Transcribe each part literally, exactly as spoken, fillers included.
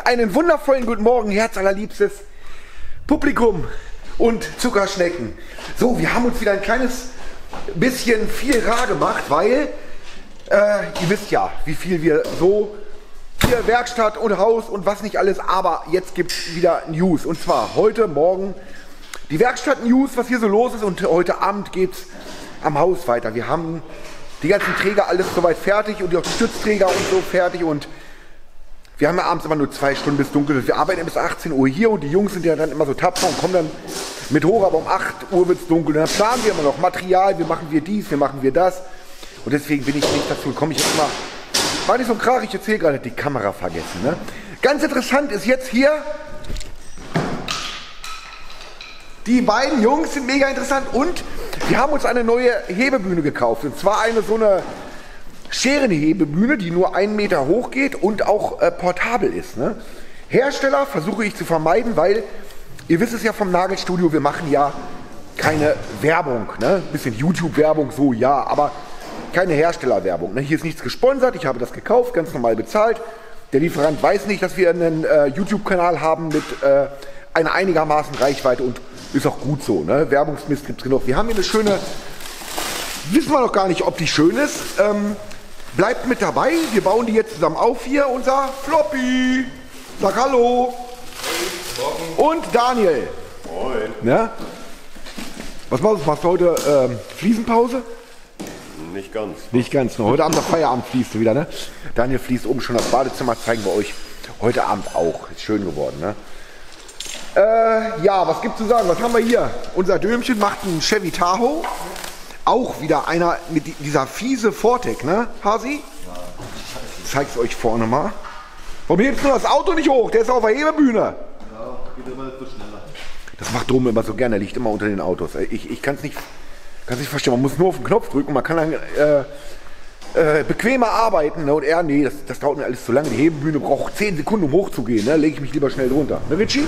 Einen wundervollen guten Morgen, herzallerliebstes Publikum und Zuckerschnecken. So, wir haben uns wieder ein kleines bisschen viel rar gemacht, weil äh, ihr wisst ja, wie viel wir so hier Werkstatt und Haus und was nicht alles, aber jetzt gibt es wieder News. Und zwar heute Morgen die Werkstatt-News, was hier so los ist, und heute Abend geht es am Haus weiter. Wir haben die ganzen Träger alles soweit fertig und auch die Stützträger und so fertig, und wir haben ja abends immer nur zwei Stunden bis dunkel. Wir arbeiten bis achtzehn Uhr hier und die Jungs sind ja dann immer so tapfer und kommen dann mit hoch, aber um acht Uhr wird es dunkel. Und dann planen wir immer noch Material, wir machen wir dies, wir machen wir das. Und deswegen bin ich nicht dazu gekommen. Ich habe mal, war nicht so ein Krach, ich erzähle gerade, die Kamera vergessen. Ne? Ganz interessant ist jetzt hier, die beiden Jungs sind mega interessant, und wir haben uns eine neue Hebebühne gekauft. Und zwar eine so eine Scherenhebebühne, die nur einen Meter hoch geht und auch äh, portabel ist. Ne? Hersteller versuche ich zu vermeiden, weil ihr wisst es ja vom Nagelstudio, wir machen ja keine Werbung. Ne? Ein bisschen YouTube-Werbung, so ja, aber keine Herstellerwerbung. Ne? Hier ist nichts gesponsert, ich habe das gekauft, ganz normal bezahlt. Der Lieferant weiß nicht, dass wir einen äh, YouTube-Kanal haben mit äh, einer einigermaßen Reichweite, und ist auch gut so. Ne? Werbungsmist gibt es genug. Wir haben hier eine schöne, wissen wir noch gar nicht, ob die schön ist. Ähm, bleibt mit dabei, wir bauen die jetzt zusammen auf hier. Unser Floppy, sag hallo. Hey, und Daniel. Moin. Ja? Was machst du? Machst du heute ähm, Fliesenpause? Nicht ganz. Nicht ganz, nur heute Abend nach Feierabend fließt du wieder, ne? Daniel fließt oben schon das Badezimmer, zeigen wir euch heute Abend auch. Ist schön geworden, ne? Äh, ja, was gibt's zu sagen? Was haben wir hier? Unser Dömchen macht einen Chevy Tahoe. Auch wieder einer mit dieser fiese Vortec, ne, Hasi? Ja. Ich zeig's euch vorne mal. Warum hebst du das Auto nicht hoch? Der ist auf der Hebebühne. Ja, geht immer so schneller. Das macht Drum immer so gerne, der liegt immer unter den Autos. Ich, ich kann's nicht, kann's nicht verstehen. Man muss nur auf den Knopf drücken und man kann dann äh, äh, bequemer arbeiten. Ne? Und er, nee, das, das dauert mir alles zu lange. Die Hebebühne braucht zehn Sekunden, um hochzugehen. Ne? Lege ich mich lieber schnell drunter. Ne, Richie?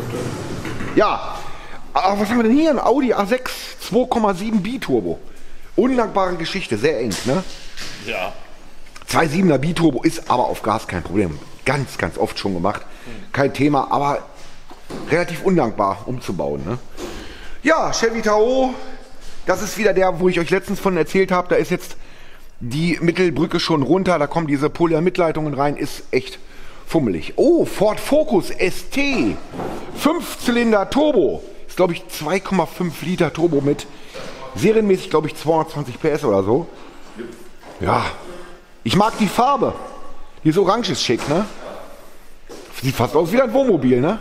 Ja. Aber was haben wir denn hier? Ein Audi A sechs zwei Komma sieben Biturbo. Undankbare Geschichte, sehr eng, ne? Ja. zwei Komma siebener Biturbo ist aber auf Gas kein Problem. Ganz, ganz oft schon gemacht. Kein Thema, aber relativ undankbar umzubauen, ne? Ja, Chevy Tahoe, das ist wieder der, wo ich euch letztens von erzählt habe. Da ist jetzt die Mittelbrücke schon runter, da kommen diese Polyamid-Leitungen rein, ist echt fummelig. Oh, Ford Focus S T, fünf Zylinder Turbo. Ist, glaube ich, zwei Komma fünf Liter Turbo mit serienmäßig, glaube ich, zweihundertzwanzig P S oder so. Ja, ich mag die Farbe. Dieses Orange ist schick, ne? Sieht fast aus wie ein Wohnmobil, ne?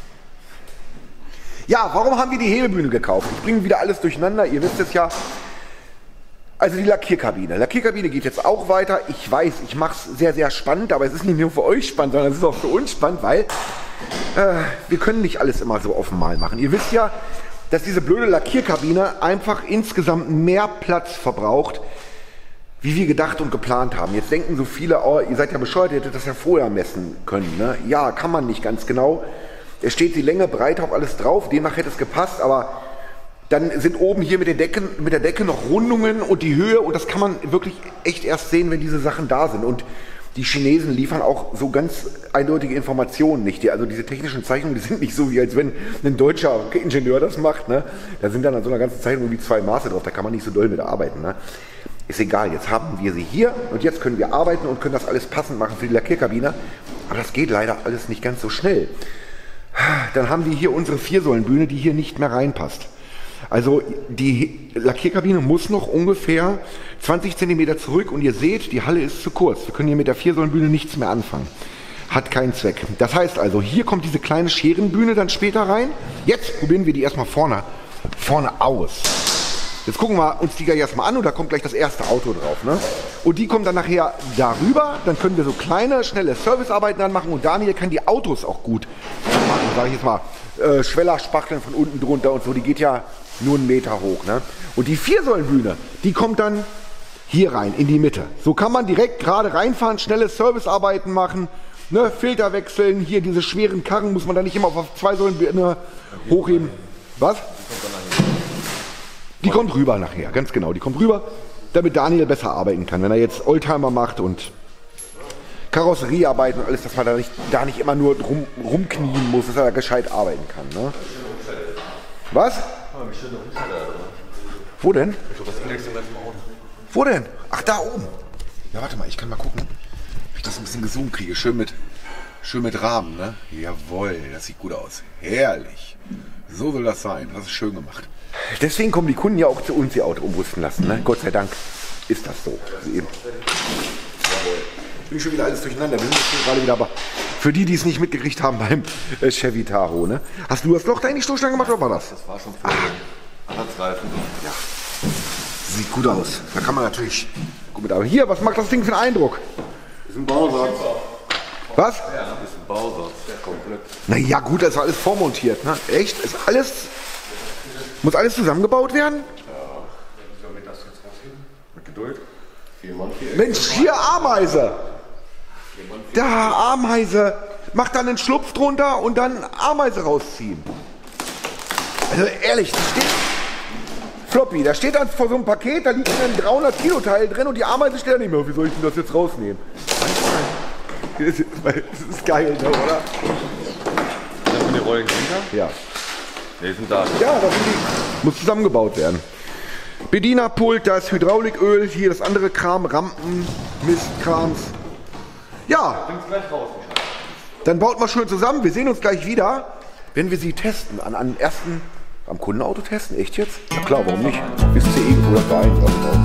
Ja, warum haben wir die Hebebühne gekauft? Ich bringe wieder alles durcheinander, ihr wisst es ja. Also die Lackierkabine. Lackierkabine geht jetzt auch weiter. Ich weiß, ich mache es sehr, sehr spannend, aber es ist nicht nur für euch spannend, sondern es ist auch für uns spannend, weil äh, wir können nicht alles immer so auf einmal machen. Ihr wisst ja, dass diese blöde Lackierkabine einfach insgesamt mehr Platz verbraucht, wie wir gedacht und geplant haben. Jetzt denken so viele, oh, ihr seid ja bescheuert, ihr hättet das ja vorher messen können. Ne? Ja, kann man nicht ganz genau. Es steht die Länge, Breite, auch alles drauf, demnach hätte es gepasst, aber dann sind oben hier mit, den Decken, mit der Decke noch Rundungen und die Höhe, und das kann man wirklich echt erst sehen, wenn diese Sachen da sind. Und die Chinesen liefern auch so ganz eindeutige Informationen nicht. Also diese technischen Zeichnungen, die sind nicht so, wie als wenn ein deutscher Ingenieur das macht. Ne? Da sind dann an so einer ganzen Zeichnung wie zwei Maße drauf, da kann man nicht so doll mit arbeiten. Ne? Ist egal, jetzt haben wir sie hier und jetzt können wir arbeiten und können das alles passend machen für die Lackierkabine. Aber das geht leider alles nicht ganz so schnell. Dann haben wir hier unsere Viersäulenbühne, die hier nicht mehr reinpasst. Also die Lackierkabine muss noch ungefähr zwanzig Zentimeter zurück, und ihr seht, die Halle ist zu kurz. Wir können hier mit der Viersäulenbühne nichts mehr anfangen. Hat keinen Zweck. Das heißt also, hier kommt diese kleine Scherenbühne dann später rein. Jetzt probieren wir die erstmal vorne, vorne aus. Jetzt gucken wir uns die gleich erstmal an, und da kommt gleich das erste Auto drauf. Ne? Und die kommen dann nachher darüber, dann können wir so kleine, schnelle Servicearbeiten dann machen, und Daniel kann die Autos auch gut machen, sage ich jetzt mal. Äh, Schwellerspachteln von unten drunter und so, die geht ja nur einen Meter hoch. Ne? Und die Viersäulenbühne, die kommt dann hier rein, in die Mitte. So kann man direkt gerade reinfahren, schnelle Servicearbeiten machen, ne? Filter wechseln, hier diese schweren Karren muss man dann nicht immer auf zwei Säulen hochheben. Was? Die kommt rüber nachher, ganz genau, die kommt rüber, damit Daniel besser arbeiten kann, wenn er jetzt Oldtimer macht und Karosseriearbeiten und alles, dass man da nicht, da nicht immer nur rum, rumknien muss, dass er da gescheit arbeiten kann. Ne? Was? Wo denn? Wo denn? Ach, da oben. Ja, warte mal, ich kann mal gucken, ob ich das ein bisschen gezoomt kriege. Schön mit, schön mit Rahmen, ne? Jawohl, das sieht gut aus. Herrlich. So soll das sein. Das ist schön gemacht. Deswegen kommen die Kunden ja auch zu uns ihr Auto umrüsten lassen, ne? Gott sei Dank ist das so. Eben. Ich bin schon wieder alles durcheinander. Wir sind jetzt gerade wieder, aber für die, die es nicht mitgekriegt haben beim äh, Chevy Tahoe, ne? Hast du das Loch da in die Stoßstange gemacht oder war das? Das war schon vor den Ansatzreifen. Ja. Sieht gut aus. Da kann man natürlich gut mit. Aber hier, was macht das Ding für einen Eindruck? Ist ein Bausatz. Was? Ja, ist ein Bausatz. Komplett. Naja, gut, das ist alles vormontiert, ne? Echt? Ist alles. Muss alles zusammengebaut werden? Ja. Sollen wir das jetzt rausheben? Mit Geduld. Vier Mann, vier Mensch, hier Ameise! Da, Ameise! Mach dann einen Schlupf drunter und dann Ameise rausziehen. Also ehrlich, da steht. Floppy, da steht dann vor so einem Paket, da liegt ein dreihundert Kilo Teil drin und die Ameise steht da nicht mehr. Wie soll ich denn das jetzt rausnehmen? Das ist, das ist geil, ne, oder? Das sind die Rollen hinter? Ja. Ne, die sind da. Ja, das sind die. Muss zusammengebaut werden. Bedienerpult, da ist Hydrauliköl, hier das andere Kram, Rampen, Mistkrams. Ja. Bring's gleich raus. Dann baut mal schön zusammen. Wir sehen uns gleich wieder, wenn wir sie testen. An einem ersten, am Kundenauto testen. Echt jetzt? Ja klar, warum nicht? Bis C E oder Verein.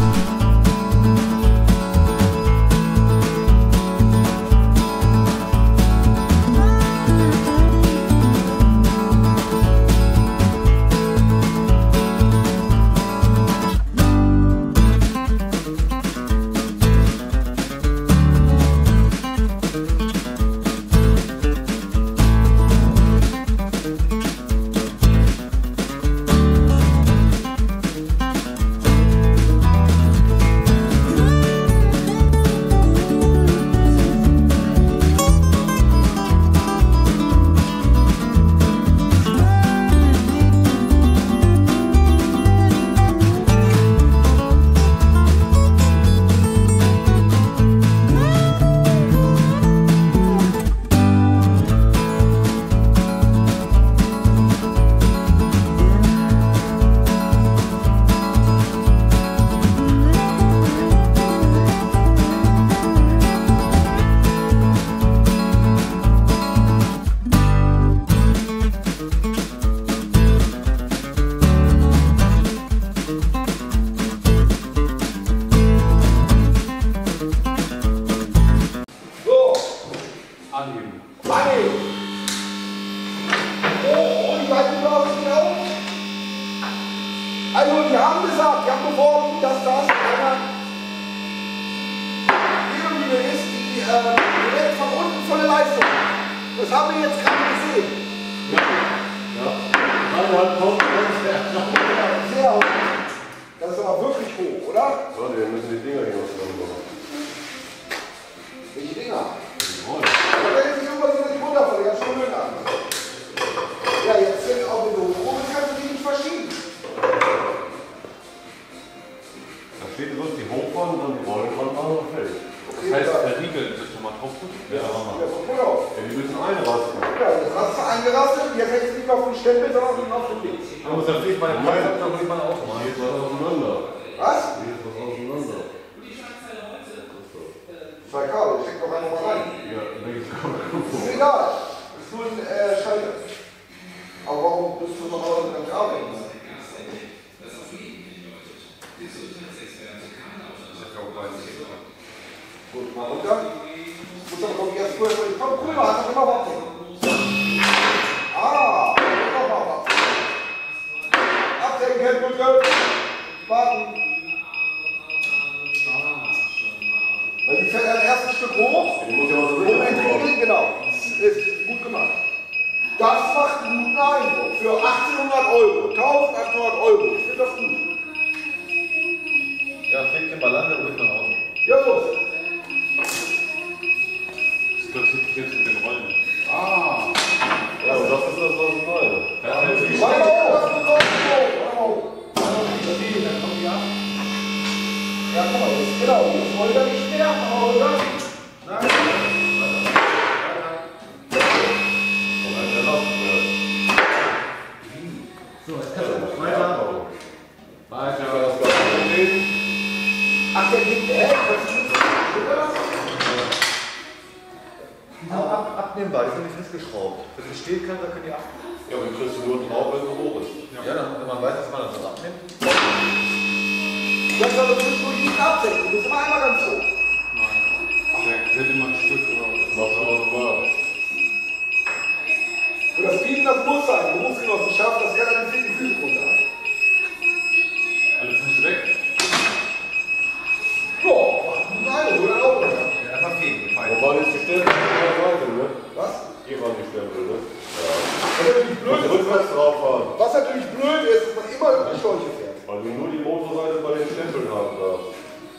Also die haben gesagt, die haben beworben, dass das eine Hebebühne ist, die äh, direkt von unten volle Leistung. Das haben wir jetzt gerade gesehen. Ja. Ja. Dreieinhalb Tonnen, sehr hoch. Das ist aber wirklich hoch, oder? So, wir müssen die Dinger hier noch zusammen machen. Welche Dinger? Aber wenn ich irgendwas so nicht runterfalle, ganz schön schön an. Ja, jetzt sind auch in der Hochrobe, kannst du die nicht verschieben. Da steht bloß die Hochwand und die Rollwand machen wir fertig. Das heißt, der Riegel ist schon mal drauf. Ja, machen wir. Ja, Ja, die müssen einrasten. ja, jetzt hast du eingerastet, jetzt hältst du nicht mehr auf den Stempel, sondern auf den Links. Da muss der Fried bei dem Preis noch nicht mal aufmachen. Hier ist was auseinander. Was? Hier ist was auseinander. Zwei Kabel, steck doch einfach mal rein. Ja, welches Kabel? Ist egal. Das ist nur ein äh, Schalter. Aber warum bist du noch mal mit dem Arbeiten? Gut, mal runter. Muss aber noch erst vorher. Komm, rüber, hast du immer warten. Ah, nochmal warten. Absenken, gut, gut. Warten. Weil die fällt ein erstes Stück hoch. Die muss ja was Um entriegeln, genau. Das ist gut gemacht. Das macht einen guten Eindruck. Für achtzehnhundert Euro. eintausendachthundert Euro. Ich finde das gut. Ja, fliegt den Ballon, dann rückt man aus. Ja, los. Das sieht jetzt mit den Rollen. Ah. Ja, und das ist das, was ich meine. Warte mal hoch, warte mal hoch. Warte mal hoch. Dann kommt die ab. Ja, guck mal, das ist genau. Das wollte er nicht mehr, oder? Nein. Ach, der geht, hä? Aber ab, abnehmbar, die sind nicht festgeschraubt. Wenn es steht, kann, dann können die ab. Ja, aber dann kriegst du nur drauf, wenn es hoch ist. Ja, dann, wenn man weiß, dass man das abnimmt. Das soll das nicht absenken, du bist immer einmal ganz hoch. Ach, der hätte immer ein Stück oder was. Machst du aber normal. Und das Bieten, das muss sein. Berufsgenossenschaft, dass er dann die dicken Füße runter hat. Alle Füße weg. Boah, nein, oder auch nicht. Ja, einfach fegen. Wo war jetzt die Stempel? Ne? Was? Hier waren die Stempel, ne? Was natürlich blöd ist, Rückwärts drauf fahren. was natürlich blöd ist, dass man immer über die Schläuche fährt. Weil du nur die Motorseite bei den Stempeln haben darfst.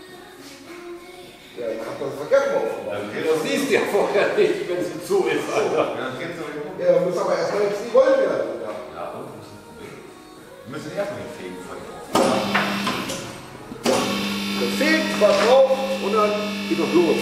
Ja, dann hat man das vergessen aufgemacht. Das siehst du ja vorher nicht, wenn es zu ist, Alter. Ja, dann geht's doch wieder. Ja, dann muss aber erstmal jetzt die Rollen wieder. Ja, und? Das ist ein Problem. Wir müssen erstmal den Fegen von drauf. Das zählt, was drauf und dann geht doch los.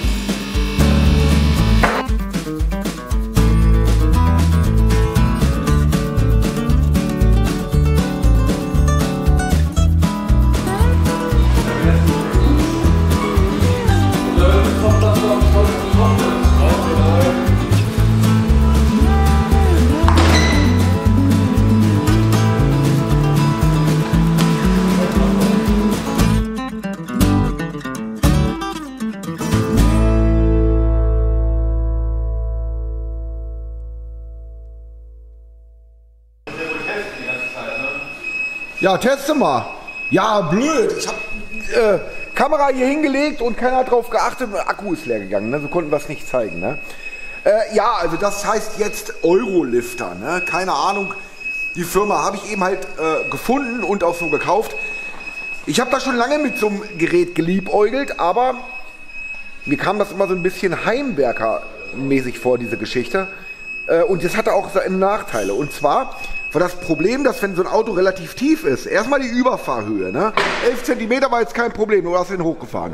Ja, teste mal. Ja, blöd. Ich hab äh, Kamera hier hingelegt und keiner hat drauf geachtet und der Akku ist leer gegangen. Ne? So konnten wir es nicht zeigen. Ne? Äh, ja, also das heißt jetzt Eurolifter. Ne? Keine Ahnung. Die Firma habe ich eben halt äh, gefunden und auch so gekauft. Ich habe da schon lange mit so einem Gerät geliebäugelt, aber mir kam das immer so ein bisschen Heimwerker-mäßig vor, diese Geschichte. Äh, und das hatte auch seine Nachteile. Und zwar war das Problem, dass wenn so ein Auto relativ tief ist, erstmal die Überfahrhöhe, ne? elf Zentimeter war jetzt kein Problem, du hast den hochgefahren.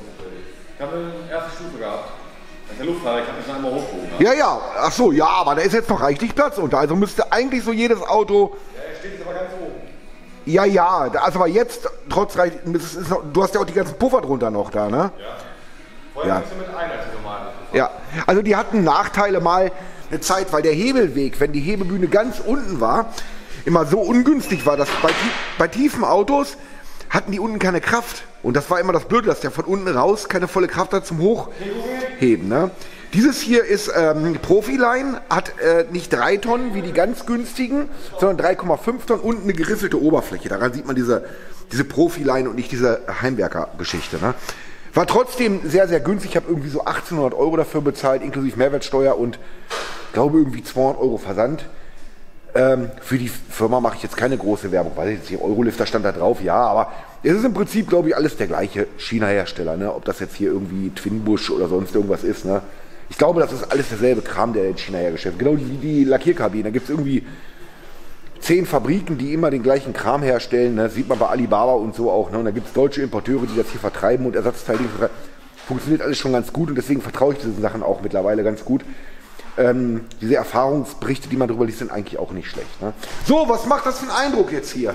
Ich habe eine erste Stufe gehabt. Das ist der Luftfahrer, ich habe mich einmal hochgehoben. Ja, ja, ach so, ja, aber da ist jetzt noch reichlich Platz unter. Also müsste eigentlich so jedes Auto. Ja, er steht jetzt aber ganz oben. Ja, ja, also aber jetzt, trotz reich, es ist noch, du hast ja auch die ganzen Puffer drunter noch da, ne? Ja. Vorher Ja. bist du mit ein, als du normal bist. Ja, also die hatten Nachteile mal eine Zeit, weil der Hebelweg, wenn die Hebebühne ganz unten war, immer so ungünstig war, dass bei, bei tiefen Autos hatten die unten keine Kraft. Und das war immer das Blöde, dass der von unten raus keine volle Kraft hat zum Hochheben. Ne? Dieses hier ist ähm, Profiline, hat äh, nicht drei Tonnen wie die ganz günstigen, sondern drei Komma fünf Tonnen und eine geriffelte Oberfläche. Daran sieht man diese, diese Profiline und nicht diese Heimwerker-Geschichte. Ne? War trotzdem sehr, sehr günstig. Ich habe irgendwie so achtzehnhundert Euro dafür bezahlt, inklusive Mehrwertsteuer und ich glaube irgendwie zweihundert Euro Versand. Ähm, für die Firma mache ich jetzt keine große Werbung, weil jetzt hier Eurolifter stand da drauf, ja, aber es ist im Prinzip, glaube ich, alles der gleiche China-Hersteller, ne? Ob das jetzt hier irgendwie Twinbush oder sonst irgendwas ist, ne? Ich glaube, das ist alles derselbe Kram, der in China hergestellt wird. Genau wie die Lackierkabine. Da gibt es irgendwie zehn Fabriken, die immer den gleichen Kram herstellen, ne? Sieht man bei Alibaba und so auch, ne? Und da gibt es deutsche Importeure, die das hier vertreiben und Ersatzteile vertreiben. Funktioniert alles schon ganz gut und deswegen vertraue ich diesen Sachen auch mittlerweile ganz gut. Ähm, diese Erfahrungsberichte, die man darüber liest, sind eigentlich auch nicht schlecht. Ne? So, was macht das für einen Eindruck jetzt hier?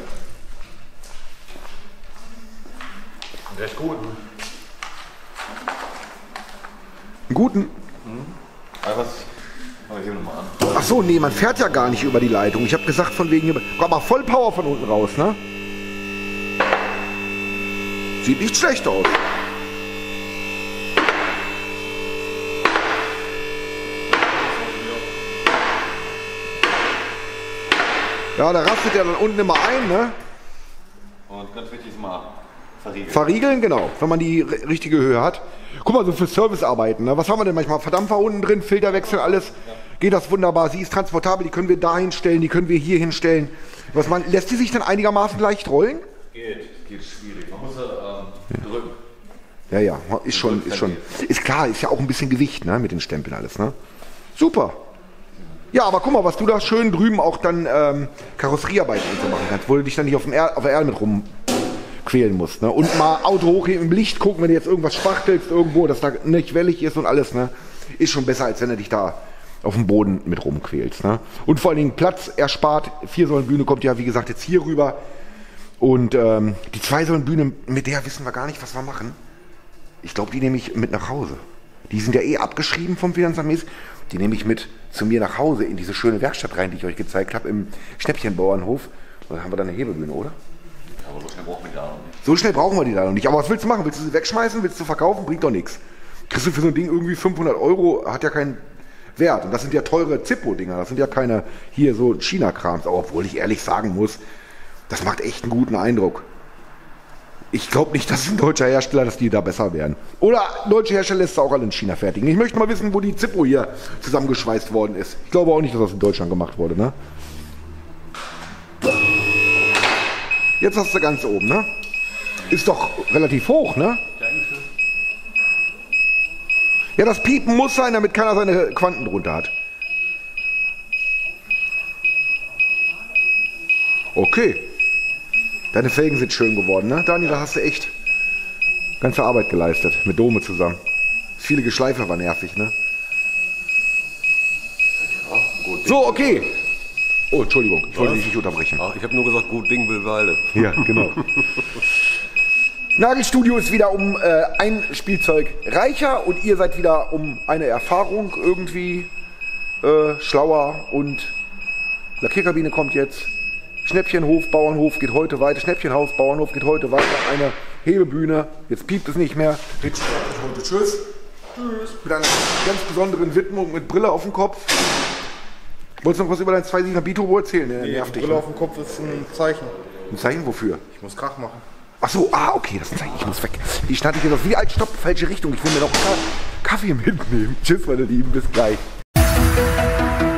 Recht gut. Einen guten? Mhm. Aber was? Aber ich nochmal an. Ach so, nee, man fährt ja gar nicht über die Leitung. Ich habe gesagt, von wegen hier. Komm mal, voll Power von unten raus, ne? Sieht nicht schlecht aus. Ja, da rastet er dann unten immer ein, ne? Und ganz wichtig ist mal verriegeln. Verriegeln, genau, wenn man die r- richtige Höhe hat. Guck mal, so für Servicearbeiten, ne? Was haben wir denn manchmal? Verdampfer unten drin, Filterwechsel, alles. Geht das wunderbar. Sie ist transportabel, die können wir da hinstellen, die können wir hier hinstellen. Was man, lässt die sich dann einigermaßen leicht rollen? Geht, geht schwierig. Man muss ähm, drücken. Ja, ja, ist schon, ist schon. Ist klar, ist ja auch ein bisschen Gewicht, ne? Mit den Stempeln alles, ne? Super. Ja, aber guck mal, was du da schön drüben auch dann ähm, Karosseriearbeiten und so machen kannst, wo du dich dann nicht auf, dem er auf der Erde mit rumquälen musst. Ne? Und mal Auto hochheben, im Licht gucken, wenn du jetzt irgendwas spachtelst irgendwo, dass da nicht wellig ist und alles, ne? Ist schon besser, als wenn du dich da auf dem Boden mit rumquälst. Ne? Und vor allen Dingen Platz erspart. Viersäulenbühne kommt ja, wie gesagt, jetzt hier rüber. Und ähm, die Zwei-Säulen-Bühne, mit der wissen wir gar nicht, was wir machen. Ich glaube, die nehme ich mit nach Hause. Die sind ja eh abgeschrieben vom Finanzamt. Die nehme ich mit zu mir nach Hause in diese schöne Werkstatt rein, die ich euch gezeigt habe, im Schnäppchenbauernhof. Da haben wir dann eine Hebebühne, oder? Ja, aber so schnell brauchen wir die da noch nicht. So schnell brauchen wir die da noch nicht. Aber was willst du machen? Willst du sie wegschmeißen? Willst du verkaufen? Bringt doch nichts. Kriegst du für so ein Ding irgendwie fünfhundert Euro, hat ja keinen Wert. Und das sind ja teure Zippo-Dinger. Das sind ja keine hier so China-Krams. Obwohl ich ehrlich sagen muss, das macht echt einen guten Eindruck. Ich glaube nicht, dass ein deutscher Hersteller, dass die da besser wären. Oder deutsche Hersteller lässt es auch alle in China fertigen. Ich möchte mal wissen, wo die Zippo hier zusammengeschweißt worden ist. Ich glaube auch nicht, dass das in Deutschland gemacht wurde, ne? Jetzt hast du ganz oben, ne? Ist doch relativ hoch, ne? Ja, das Piepen muss sein, damit keiner seine Quanten drunter hat. Okay. Deine Felgen sind schön geworden, ne? Daniel, da hast du echt ganze Arbeit geleistet. Mit Dome zusammen. Viele Geschleife war nervig, ne? Ja, gut Ding. So, okay. Oh, Entschuldigung, ich wollte dich nicht unterbrechen. Ach, ich habe nur gesagt, gut Ding will Weile. Ja, genau. Nagelstudio ist wieder um äh, ein Spielzeug reicher und ihr seid wieder um eine Erfahrung irgendwie äh, schlauer und Lackierkabine kommt jetzt. Schnäppchenhof, Bauernhof geht heute weiter. Schnäppchenhaus, Bauernhof geht heute weiter. Eine Hebebühne. Jetzt piept es nicht mehr. Rich sagt heute Tschüss. Tschüss. Mit einer ganz besonderen Widmung mit Brille auf dem Kopf. Wolltest du noch was über dein zwei Siebener Biturbo erzählen? Der Die nervt dich, Brille ne? auf dem Kopf ist ein Zeichen. Ein Zeichen wofür? Ich muss Krach machen. Ach so, ah, okay, das ist ein Zeichen. Ich muss weg. Die schneide ich jetzt auf. Wie alt? Stopp, falsche Richtung. Ich will mir noch einen Kaffee mitnehmen. Tschüss, meine Lieben. Bis gleich.